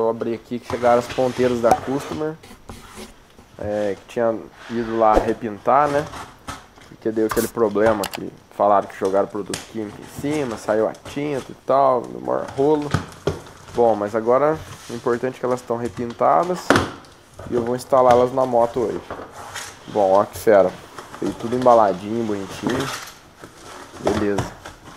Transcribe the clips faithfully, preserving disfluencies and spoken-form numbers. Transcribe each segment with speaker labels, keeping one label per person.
Speaker 1: eu abri aqui que chegaram as ponteiras da Customer. É, que tinha ido lá repintar, né? Porque deu aquele problema que falaram que jogaram produto químico em cima, saiu a tinta e tal, no maior rolo. Bom, mas agora o importante é que elas estão repintadas e eu vou instalá-las na moto hoje. Bom, ó que fera. Veio tudo embaladinho, bonitinho. Beleza.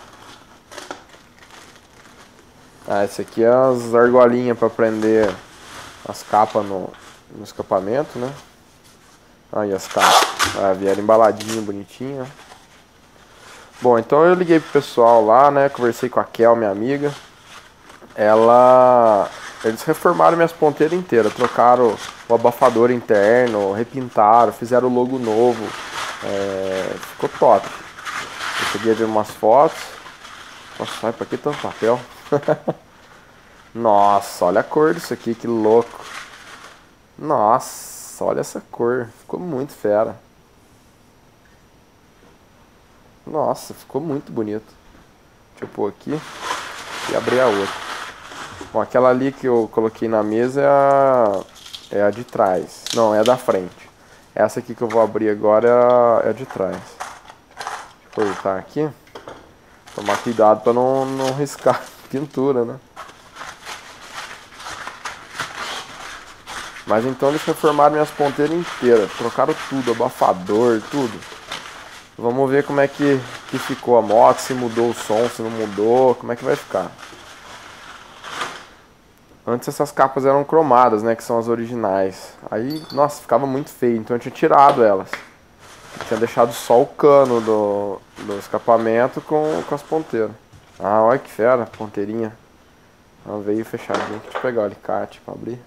Speaker 1: Ah, esse aqui é as argolinhas para prender as capas no, no escapamento, né? Aí as capas. Ah, vieram embaladinho, bonitinho. Bom, então eu liguei pro pessoal lá, né? Conversei com a Kel, minha amiga. Ela... Eles reformaram minhas ponteiras inteiras. Trocaram o abafador interno, repintaram, fizeram o logo novo. É... Ficou top. Eu cheguei a ver umas fotos. Nossa, sai pra que tanto papel? Nossa, olha a cor disso aqui, que louco. Nossa, olha essa cor. Ficou muito fera. Nossa, ficou muito bonito. Deixa eu pôr aqui e abrir a outra. Bom, aquela ali que eu coloquei na mesa é a, é a de trás. Não, é a da frente. Essa aqui que eu vou abrir agora é a, é a de trás. Deixa eu cortar aqui. Tomar cuidado para não, não riscar pintura, né? Mas então eles reformaram minhas ponteiras inteiras. Trocaram tudo, abafador, tudo. Vamos ver como é que, que ficou a moto, se mudou o som, se não mudou, como é que vai ficar. Antes essas capas eram cromadas, né, que são as originais. Aí, nossa, ficava muito feio, então eu tinha tirado elas. Eu tinha deixado só o cano do, do escapamento com, com as ponteiras. Ah, olha que fera, ponteirinha. Ela veio fechadinha. Deixa eu pegar o alicate pra abrir.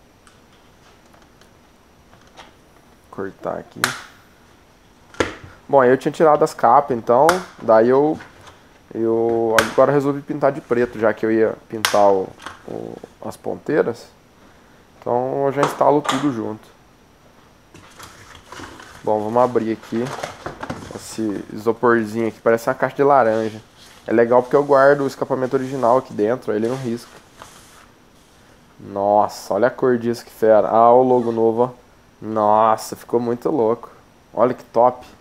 Speaker 1: Cortar aqui. Bom, aí eu tinha tirado as capas, então, daí eu, eu agora resolvi pintar de preto, já que eu ia pintar o, o, as ponteiras. Então eu já instalo tudo junto. Bom, vamos abrir aqui esse isoporzinho aqui, parece uma caixa de laranja. É legal porque eu guardo o escapamento original aqui dentro, ele não risca. Nossa, olha a cor disso, que fera. Ah, o logo novo, ó. Nossa, ficou muito louco. Olha que top.